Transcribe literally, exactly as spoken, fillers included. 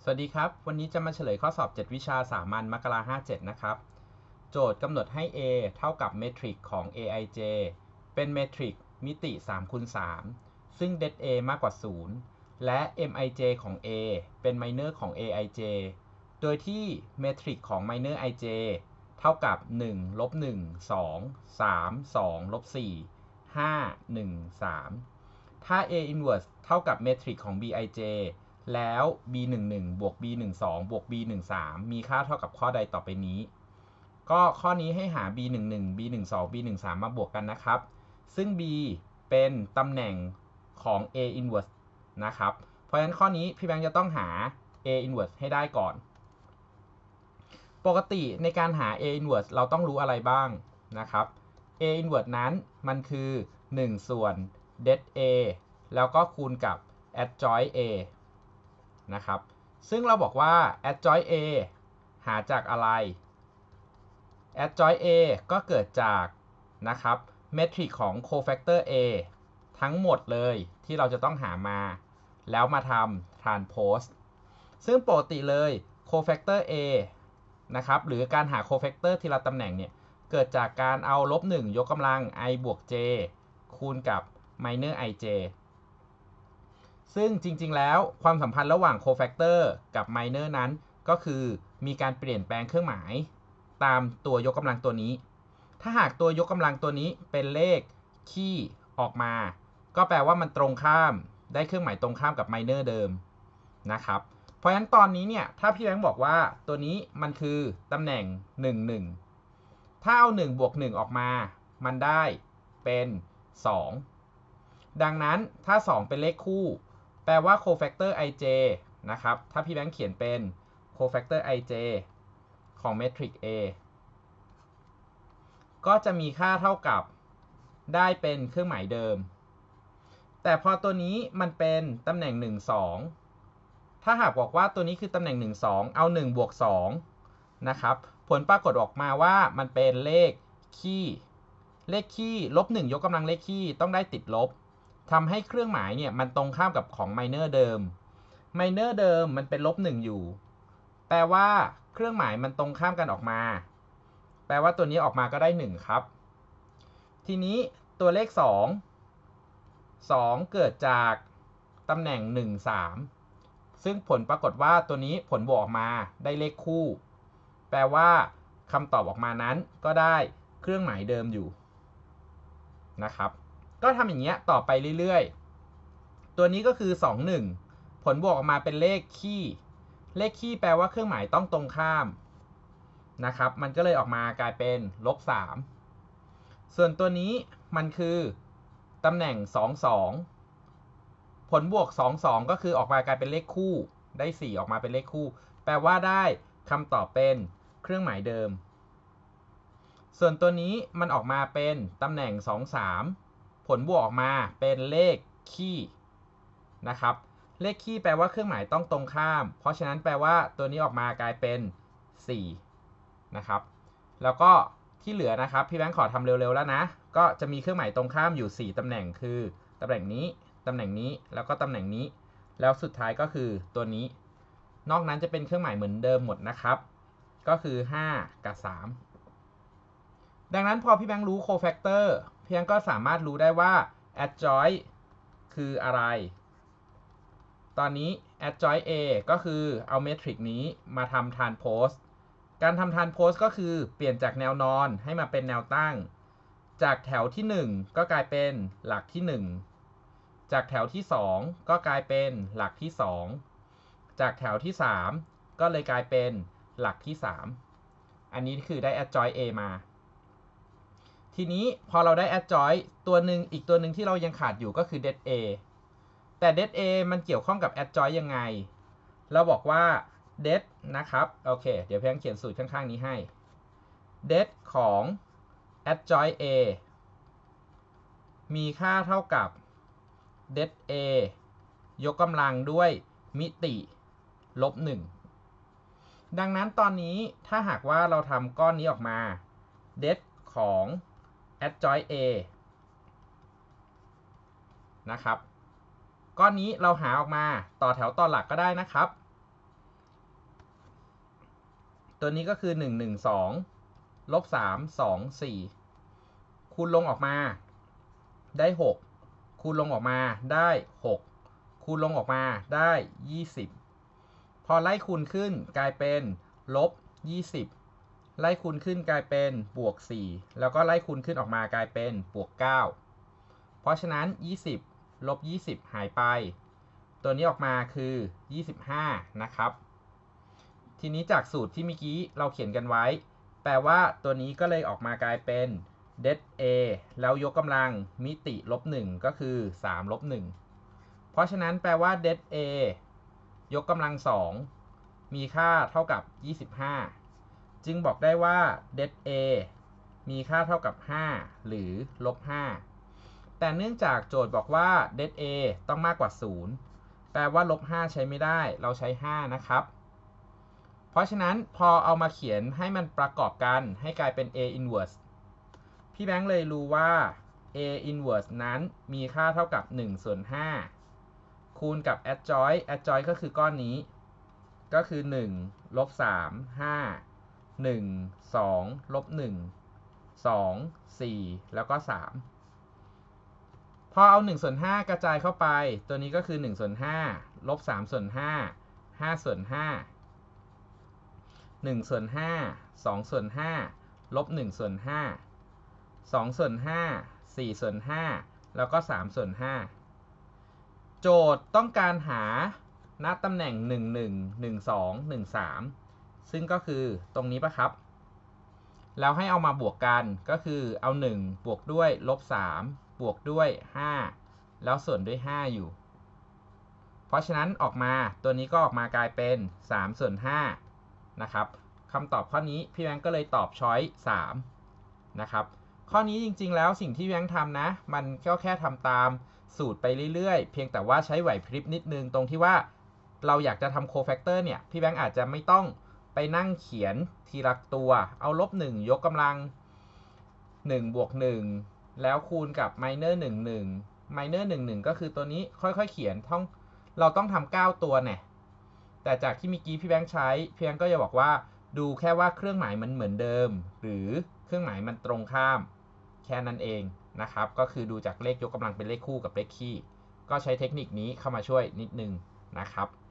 วัสดีครับวันนี้จะมาเฉลยข้อสอบเจ็ดวิชาสามัญมกราคมห้าสิบเจ็ดนะครับโจทย์กำหนดให้ A เท่ากับเมทริกของ เอ ไอ เจ เป็นเมทริกมิติสามคูณสามซึ่ง det A มากกว่าศูนย์และ เอ็ม ไอ เจ ของ A เป็นไมเนอร์ของ เอ ไอ เจ โดยที่เมทริกของไมเนอร์ ไอ เจ เท่ากับหนึ่ง ลบหนึ่ง สอง สาม สอง ลบสี่ ห้า หนึ่ง สามถ้า A inverse เท่ากับเมทริกของ บี ไอ เจ แล้ว บี หนึ่ง หนึ่ง บวก บี หนึ่ง สอง บวก บี หนึ่ง สาม มีค่าเท่ากับข้อใดต่อไปนี้ก็ข้อนี้ให้หา บี หนึ่ง หนึ่ง บี หนึ่ง สอง บี หนึ่ง สาม มาบวกกันนะครับซึ่ง B เป็นตำแหน่งของ A inverse นะครับเพราะฉะนั้นข้อนี้พี่แบงค์จะต้องหา A inverse ให้ได้ก่อนปกติในการหา A inverse เราต้องรู้อะไรบ้างนะครับ A inverse นั้นมันคือหนึ่งส่วน det A แล้วก็คูณกับ adjoint A นะครับซึ่งเราบอกว่า adjoint A หาจากอะไร adjoint A ก็เกิดจากนะครับเมทริกของ cofactor A ทั้งหมดเลยที่เราจะต้องหามาแล้วมาทำ transpose ซึ่งปกติเลย cofactor A นะครับหรือการหา cofactor ทีละตำแหน่งเนี่ยเกิดจากการเอาลบหนึ่งยกกำลัง i บวก j คูณกับ minor ij ซึ่งจริงๆแล้วความสัมพันธ์ระหว่าง cofactor กับ minor นั้นก็คือมีการเปลี่ยนแปลงเครื่องหมายตามตัวยกกำลังตัวนี้ถ้าหากตัวยกกำลังตัวนี้เป็นเลขคี่ออกมาก็แปลว่ามันตรงข้ามได้เครื่องหมายตรงข้ามกับ minor เดิมนะครับเพราะฉะนั้นตอนนี้เนี่ยถ้าพี่แบงค์บอกว่าตัวนี้มันคือตำแหน่งหนึ่ง หนึ่งถ้าเอาหนึ่งบวกหนึ่งออกมามันได้เป็นสองดังนั้นถ้าสองเป็นเลขคู่แปลว่า cofactor ij นะครับถ้าพี่แบงค์เขียนเป็น cofactor ij ของเมทริก A ก็จะมีค่าเท่ากับได้เป็นเครื่องหมายเดิมแต่พอตัวนี้มันเป็นตำแหน่งหนึ่ง สองถ้าหากบอกว่าตัวนี้คือตำแหน่งหนึ่ง สองเอาหนึ่งบวกสองนะครับผลปรากฏออกมาว่ามันเป็นเลขคี่เลขคี่ลบหนึ่งยกกำลังเลขคี่ต้องได้ติดลบทำให้เครื่องหมายเนี่ยมันตรงข้ามกับของไมเนอร์เดิมไมเนอร์เดิมมันเป็นลบหนึ่งอยู่แปลว่าเครื่องหมายมันตรงข้ามกันออกมาแปลว่าตัวนี้ออกมาก็ได้หนึ่งครับทีนี้ตัวเลขสอง สองเกิดจากตำแหน่งหนึ่ง สามซึ่งผลปรากฏว่าตัวนี้ผลบวกออกมาได้เลขคู่แปลว่าคำตอบออกมานั้นก็ได้เครื่องหมายเดิมอยู่นะครับก็ทำอย่างเงี้ยต่อไปเรื่อยๆตัวนี้ก็คือสอง หนึ่งผลบวกออกมาเป็นเลขคี่เลขคี่แปลว่าเครื่องหมายต้องตรงข้ามนะครับมันก็เลยออกมากลายเป็นลบสามส่วนตัวนี้มันคือตำแหน่งสอง สองผลบวกสอง สองก็คือออกมากลายเป็นเลขคู่ได้สี่ออกมาเป็นเลขคู่แปลว่าได้คำตอบเป็นเครื่องหมายเดิมส่วนตัวนี้มันออกมาเป็นตำแหน่งสอง สามผลบวกออกมาเป็นเลขคี่นะครับเลขคี่แปลว่าเครื่องหมายต้องตรงข้ามเพราะฉะนั้นแปลว่าตัวนี้ออกมากลายเป็นสี่นะครับแล้วก็ที่เหลือนะครับพี่แบงค์ขอทำเร็วๆแล้วนะก็จะมีเครื่องหมายตรงข้ามอยู่สี่ตำแหน่งคือตำแหน่งนี้ตำแหน่งนี้แล้วก็ตำแหน่งนี้แล้วสุดท้ายก็คือตัวนี้นอกนั้นจะเป็นเครื่องหมายเหมือนเดิมหมดนะครับก็คือห้ากับสามดังนั้นพอพี่แบงค์รู้ cofactor พี่แบงค์ก็สามารถรู้ได้ว่า adjoint คืออะไรตอนนี้ adjoint A ก็คือเอาเมทริกนี้มาทำ transpose การทำ transpose ก็คือเปลี่ยนจากแนวนอนให้มาเป็นแนวตั้งจากแถวที่หนึ่งก็กลายเป็นหลักที่หนึ่งจากแถวที่สองก็กลายเป็นหลักที่สองจากแถวที่สามก็เลยกลายเป็นหลักที่สามอันนี้คือได้ adjoint A มาทีนี้พอเราได้ adjoint ตัวหนึ่งอีกตัวหนึ่งที่เรายังขาดอยู่ก็คือ det A แต่ det A มันเกี่ยวข้องกับ adjoint ยังไงเราบอกว่า det นะครับโอเคเดี๋ยวเพียงเขียนสูตรข้างๆนี้ให้ det ของ adjoint A มีค่าเท่ากับ det A ยกกำลังด้วยมิติลบหนึ่งดังนั้นตอนนี้ถ้าหากว่าเราทำก้อนนี้ออกมา det ของ adjoint A นะครับก้อนนี้เราหาออกมาต่อแถวต่อหลักก็ได้นะครับตัวนี้ก็คือหนึ่ง หนึ่ง สอง ลบสาม สอง สี่ คูณลงออกมาได้หกคูณลงออกมาได้หกคูณลงออกมาได้ยี่สิบพอไล่คูณขึ้นกลายเป็นลบยี่สิบไล่คูณขึ้นกลายเป็นบวกสี่แล้วก็ไล่คูณขึ้นออกมากลายเป็นบวกเก้าเพราะฉะนั้นยี่สิบลบยี่สิบหายไปตัวนี้ออกมาคือยี่สิบห้านะครับทีนี้จากสูตรที่เมื่อกี้เราเขียนกันไว้แปลว่าตัวนี้ก็เลยออกมากลายเป็นdet a แล้วยกกำลังมิติลบหนึ่งก็คือสามลบหนึ่งเพราะฉะนั้นแปลว่า det a ยกกำลังสองมีค่าเท่ากับยี่สิบห้าจึงบอกได้ว่า det a มีค่าเท่ากับห้าหรือลบห้าแต่เนื่องจากโจทย์บอกว่า det a ต้องมากกว่าศูนย์แปลว่าลบห้าใช้ไม่ได้เราใช้ห้านะครับเพราะฉะนั้นพอเอามาเขียนให้มันประกอบกันให้กลายเป็น a inverseพี่แบงค์เลยรู้ว่า a inverse นั้นมีค่าเท่ากับหนึ่งส่วนห้าคูณกับ adjoint adjoint ก็คือก้อนนี้ก็คือหนึ่งลบสาม ห้า หนึ่ง สองลบหนึ่ง สอง สี่ แล้วก็สามพอเอาหนึ่งส่วนห้ากระจายเข้าไปตัวนี้ก็คือหนึ่งส่วนห้าลบสามส่วนห้า ห้าส่วนห้า หนึ่งส่วนห้า สองส่วนห้าลบหนึ่งส่วนห้าสองส่วนห้า สี่ส่วนห้าแล้วก็สามส่วนห้าโจทย์ต้องการหาณตำแหน่งหนึ่ง หนึ่ง หนึ่ง สอง หนึ่ง สามซึ่งก็คือตรงนี้ปะครับแล้วให้เอามาบวกกันก็คือเอาหนึ่งบวกด้วยลบสามบวกด้วยห้าแล้วส่วนด้วยห้าอยู่เพราะฉะนั้นออกมาตัวนี้ก็ออกมากลายเป็นสามส่วนห้านะครับคำตอบข้อนี้พี่แบงก์ก็เลยตอบช้อยสามนะครับข้อนี้จริงๆแล้วสิ่งที่พี่แบงค์ทำนะมันก็แค่ทำตามสูตรไปเรื่อยๆเพียงแต่ว่าใช้ไหวพริบนิดนึงตรงที่ว่าเราอยากจะทำโคแฟกเตอร์เนี่ยพี่แบงค์อาจจะไม่ต้องไปนั่งเขียนทีละตัวเอาลบหนึ่งยกกำลังหนึ่งบวกหนึ่งแล้วคูณกับไมเนอร์หนึ่ง หนึ่งไมเนอร์หนึ่ง หนึ่งก็คือตัวนี้ค่อยๆเขียนท่องเราต้องทำเก้าตัวเนี่ยแต่จากที่เมื่อกี้พี่แบงค์ใช้พี่แบงค์ก็จะบอกว่าดูแค่ว่าเครื่องหมายมันเหมือนเดิมหรือเครื่องหมายมันตรงข้ามแค่นั้นเองนะครับก็คือดูจากเลขยกกำลังเป็นเลขคู่กับเลขคี่ก็ใช้เทคนิคนี้เข้ามาช่วยนิดนึงนะครับ